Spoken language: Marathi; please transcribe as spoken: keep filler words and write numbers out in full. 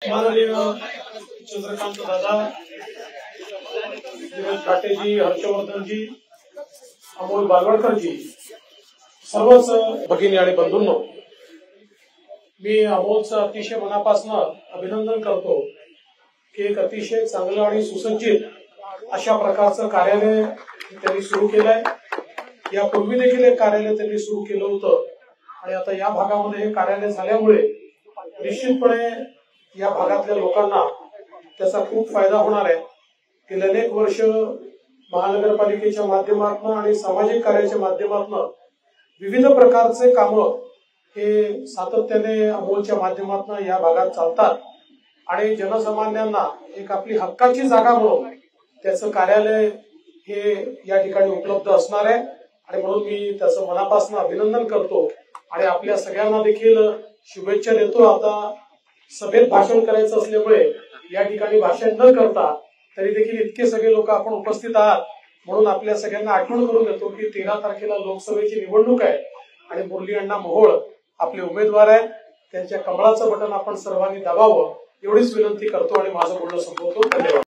माननीय चंद्रकांत दादा, दिनेश घाटेजी, हर्षवर्धनजी, अमोल बालवडकरजी, सर्वच भगिनी आणि बंधूंनो, मी अमोलचं अतिशय मनापासून अभिनंदन करतो की एक अतिशय चांगलं आणि सुसज्जित अशा प्रकारचं कार्यालय त्यांनी सुरू केलंय। यापूर्वी देखील एक कार्यालय त्यांनी सुरू केलं होतं आणि आता या भागामध्ये हे कार्यालय झाल्यामुळे निश्चितपणे या भागातल्या लोकांना त्याचा खूप फायदा होणार आहे। गेल्या अनेक वर्ष महानगरपालिकेच्या माध्यमातून आणि सामाजिक कार्याच्या माध्यमातून विविध प्रकारचे कामं हे सातत्याने अमोलच्या माध्यमातून या भागात चालतात आणि जनसामान्यांना एक आपली हक्काची जागा म्हणून त्याचं कार्यालय हे या ठिकाणी उपलब्ध असणार आहे आणि म्हणून मी त्याचं मनापासून अभिनंदन करतो आणि आपल्या सगळ्यांना देखील शुभेच्छा देतो। आता सभेत भाषण करायचं असल्यामुळे या ठिकाणी भाषण न करता तरी देखील इतके सगळे लोक आपण उपस्थित आहात म्हणून आपल्या सगळ्यांना आठवण करून देतो की तेरा तारखेला लोकसभेची निवडणूक आहे आणि मुरली अण्णा मोहोळ आपले उमेदवार आहेत। त्यांच्या कमळाचं बटन आपण सर्वांनी दाबावं एवढीच विनंती करतो आणि माझं बोलणं संपवतो। धन्यवाद।